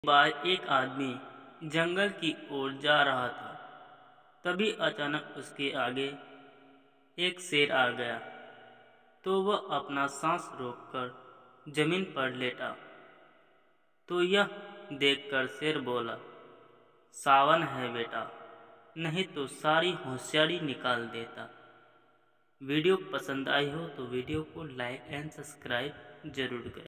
बार एक आदमी जंगल की ओर जा रहा था। तभी अचानक उसके आगे एक शेर आ गया, तो वह अपना सांस रोककर जमीन पर लेटा। तो यह देखकर शेर बोला, सावन है बेटा, नहीं तो सारी होशियारी निकाल देता। वीडियो पसंद आई हो तो वीडियो को लाइक एंड सब्सक्राइब जरूर करें।